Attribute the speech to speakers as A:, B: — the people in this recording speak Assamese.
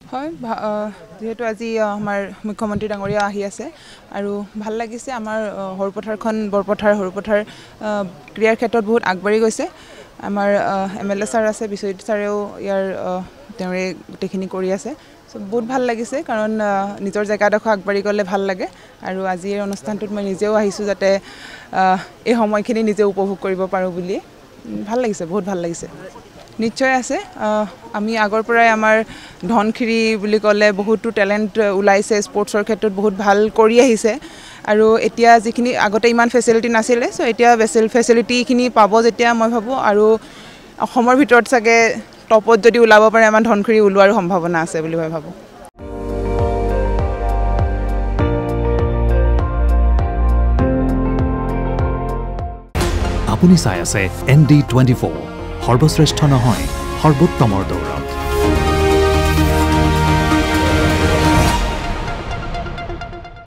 A: হয় যেহেতু আজি আমাৰ মুখ্যমন্ত্ৰী ডাঙৰীয়া আহি আছে আৰু ভাল লাগিছে আমাৰ হৰপথাৰখন বৰপথাৰ হৰপথাৰ ক্ৰিয়াৰ ক্ষেত্ৰত বহুত আগবাঢ়ি গৈছে আমাৰ MLA ছাৰ আছে বিশ্বজিৎ ছাৰেও ইয়াৰ তেওঁৰে গোটেইখিনি কৰি আছে সো বহুত ভাল লাগিছে কাৰণ নিজৰ জেগাডোখৰ আগবাঢ়ি গ'লে ভাল লাগে আৰু আজিৰ অনুষ্ঠানটোত মই নিজেও আহিছোঁ যাতে এই সময়খিনি নিজে উপভোগ কৰিব পাৰোঁ বুলি ভাল লাগিছে বহুত ভাল লাগিছে নিশ্চয় আছে আমি আগৰ পৰাই আমাৰ ধনখিৰি বুলি ক'লে বহুতো টেলেণ্ট ওলাইছে স্পৰ্টছৰ ক্ষেত্ৰত বহুত ভাল কৰি আহিছে আৰু এতিয়া যিখিনি আগতে ইমান ফেচিলিটি নাছিলে সো এতিয়া ফেচিলিটিখিনি পাব যেতিয়া মই ভাবোঁ আৰু অসমৰ ভিতৰত চাগে টপত যদি ওলাব পাৰে আমাৰ ধনখিৰি ওলোৱাৰ সম্ভাৱনা আছে বুলি মই ভাবোঁ
B: আপুনি চাই আছে ND24 সৰ্বশ্ৰেষ্ঠ নহয় সৰ্বোত্তমৰ দৌৰা